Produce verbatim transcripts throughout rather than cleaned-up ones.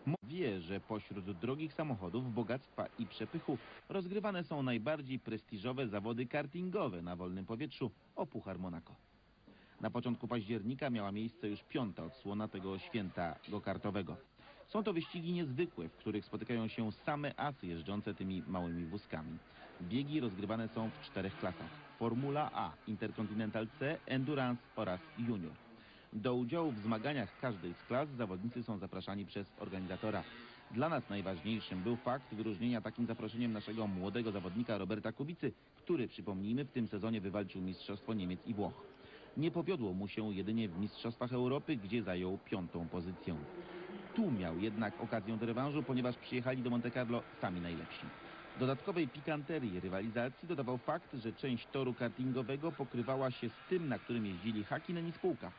Wie, że pośród drogich samochodów, bogactwa i przepychu rozgrywane są najbardziej prestiżowe zawody kartingowe na wolnym powietrzu o Puchar Monaco. Na początku października miała miejsce już piąta odsłona tego święta go-kartowego. Są to wyścigi niezwykłe, w których spotykają się same asy jeżdżące tymi małymi wózkami. Biegi rozgrywane są w czterech klasach: Formula A, Intercontinental C, Endurance oraz Junior. Do udziału w zmaganiach każdej z klas zawodnicy są zapraszani przez organizatora. Dla nas najważniejszym był fakt wyróżnienia takim zaproszeniem naszego młodego zawodnika Roberta Kubicy, który, przypomnijmy, w tym sezonie wywalczył Mistrzostwo Niemiec i Włoch. Nie powiodło mu się jedynie w Mistrzostwach Europy, gdzie zajął piątą pozycję. Tu miał jednak okazję do rewanżu, ponieważ przyjechali do Monte Carlo sami najlepsi. Dodatkowej pikanterii rywalizacji dodawał fakt, że część toru kartingowego pokrywała się z tym, na którym jeździli Häkkinen i spółka.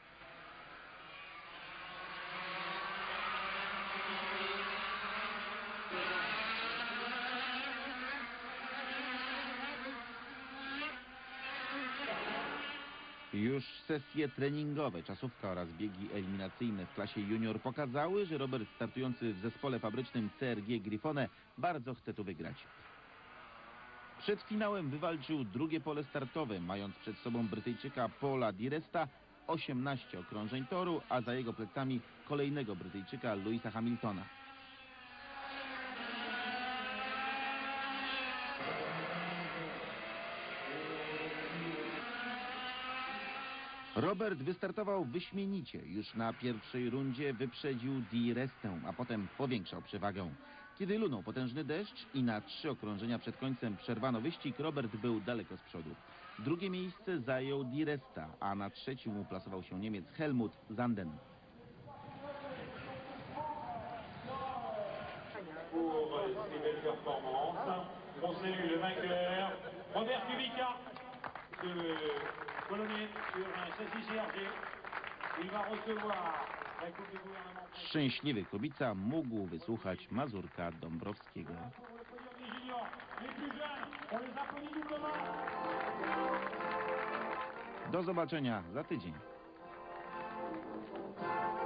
Już sesje treningowe, czasówka oraz biegi eliminacyjne w klasie junior pokazały, że Robert, startujący w zespole fabrycznym C R G Grifone, bardzo chce tu wygrać. Przed finałem wywalczył drugie pole startowe, mając przed sobą Brytyjczyka Paula Di Resta, osiemnaście okrążeń toru, a za jego plecami kolejnego Brytyjczyka Lewisa Hamiltona. Robert wystartował wyśmienicie. Już na pierwszej rundzie wyprzedził Di Restę, a potem powiększał przewagę. Kiedy lunął potężny deszcz i na trzy okrążenia przed końcem przerwano wyścig, Robert był daleko z przodu. Drugie miejsce zajął Di Resta, a na trzecim uplasował się Niemiec Helmut Zanden. Pour ces belles performances, on salue le vainqueur, Robert Kubica, de Polonais sur un châssis G R G. Il va recevoir la Coupe du gouvernement. Szczęśliwy Kubica mógł wysłuchać Mazurka Dąbrowskiego. Do zobaczenia za tydzień.